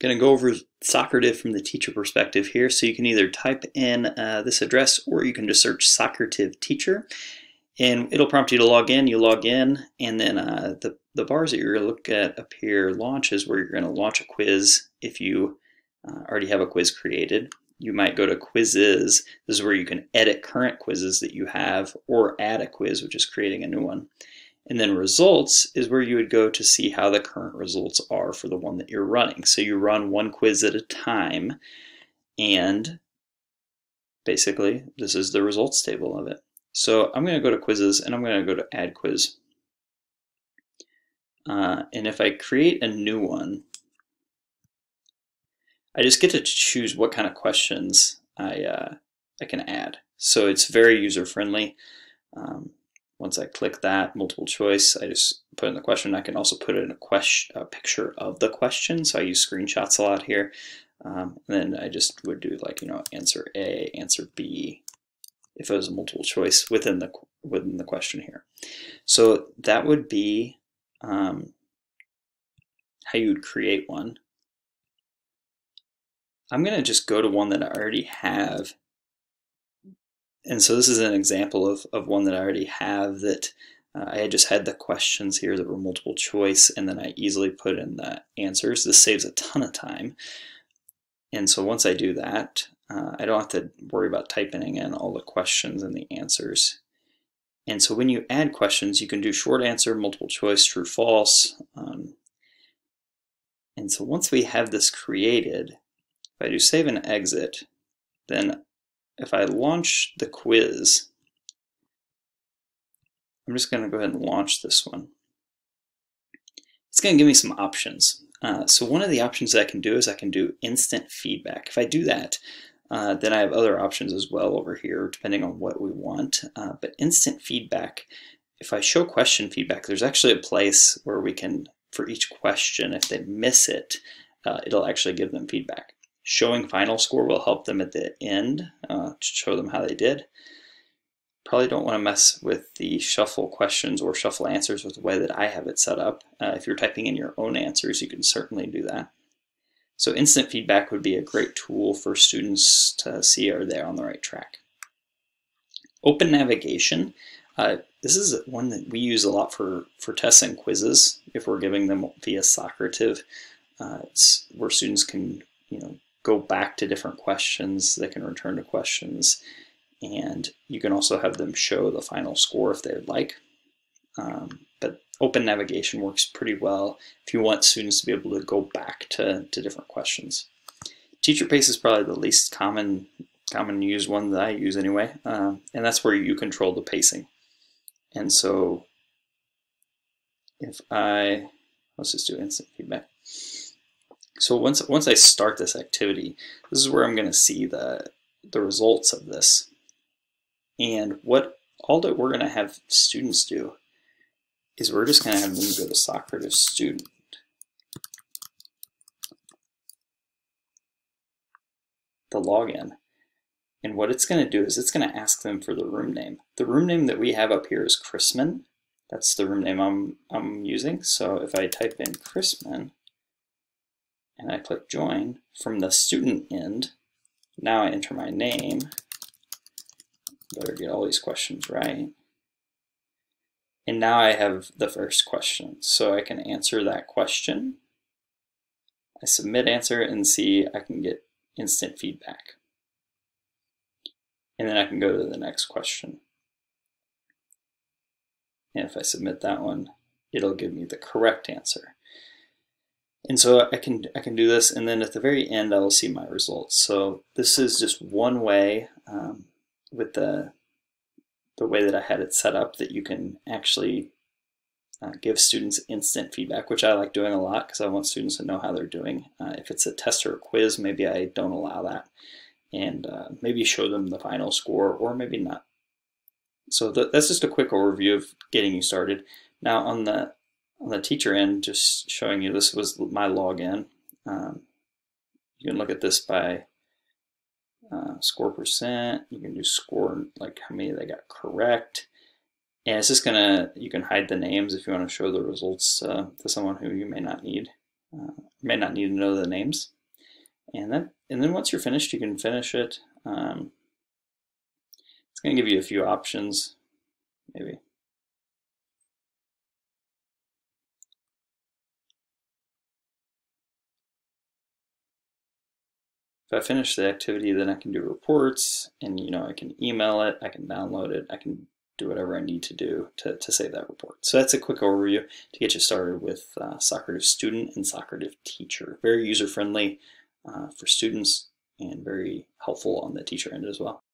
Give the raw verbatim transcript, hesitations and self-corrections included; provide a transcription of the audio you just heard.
Going to go over Socrative from the teacher perspective here. So you can either type in uh, this address or you can just search Socrative teacher and it'll prompt you to log in. You log in and then uh, the, the bars that you're going to look at up here, launch, is where you're going to launch a quiz if you uh, already have a quiz created. You might go to quizzes. This is where you can edit current quizzes that you have or add a quiz, which is creating a new one. And then results is where you would go to see how the current results are for the one that you're running. So you run one quiz at a time, and basically this is the results table of it. So I'm going to go to quizzes and I'm going to go to add quiz. Uh, and if I create a new one, I just get to choose what kind of questions I, uh, I can add. So it's very user friendly. Um, Once I click that multiple choice, I just put in the question. I can also put in a question, a picture of the question. So I use screenshots a lot here. Um, and then I just would do like, you know, answer A, answer B, if it was a multiple choice within the within the question here. So that would be um, how you would create one. I'm going to just go to one that I already have. And so this is an example of, of one that I already have that uh, I just had the questions here that were multiple choice, and then I easily put in the answers. This saves a ton of time. And so once I do that, uh, I don't have to worry about typing in all the questions and the answers. And so when you add questions, you can do short answer, multiple choice, true, false. Um, and so once we have this created, if I do save and exit, then if I launch the quiz, I'm just going to go ahead and launch this one. It's going to give me some options. Uh, so one of the options that I can do is I can do instant feedback. If I do that, uh, then I have other options as well over here, depending on what we want. Uh, but instant feedback, if I show question feedback, there's actually a place where we can, for each question, if they miss it, uh, it'll actually give them feedback. Showing final score will help them at the end uh, to show them how they did. Probably don't want to mess with the shuffle questions or shuffle answers with the way that I have it set up. Uh, if you're typing in your own answers, you can certainly do that. So instant feedback would be a great tool for students to see are they on the right track. Open navigation. Uh, this is one that we use a lot for, for tests and quizzes if we're giving them via Socrative. Uh, it's where students can, you know, go back to different questions, they can return to questions, and you can also have them show the final score if they would like. Um, but open navigation works pretty well if you want students to be able to go back to, to different questions. Teacher Pace is probably the least common common used one that I use anyway, um, and that's where you control the pacing. And so if I, let's just do instant feedback. So once once I start this activity, this is where I'm going to see the the results of this. And what all that we're going to have students do is we're just going to have them go to Socrative student. The login. And what it's going to do is it's going to ask them for the room name. The room name that we have up here is Chrisman. That's the room name I'm I'm using. So if I type in Chrisman, and I click join, from the student end, now I enter my name. Better get all these questions right. And now I have the first question. So I can answer that question. I submit answer and see I can get instant feedback. And then I can go to the next question. And if I submit that one, it'll give me the correct answer. And so I can I can do this, and then at the very end I will see my results. So this is just one way um, with the the way that I had it set up that you can actually uh, give students instant feedback, which I like doing a lot because I want students to know how they're doing. Uh, if it's a test or a quiz, maybe I don't allow that, and uh, maybe show them the final score, or maybe not. So th that's just a quick overview of getting you started. Now on the On the teacher end, just showing you this was my login. Um, you can look at this by uh, score percent. You can do score, like how many they got correct. And it's just gonna, you can hide the names if you want to show the results uh, to someone who you may not need. Uh, you may not need to know the names. And then, and then once you're finished, you can finish it. Um, it's going to give you a few options, maybe. If I finish the activity, then I can do reports, and you know I can email it, I can download it, I can do whatever I need to do to, to save that report. So that's a quick overview to get you started with uh, Socrative Student and Socrative Teacher. Very user-friendly uh, for students and very helpful on the teacher end as well.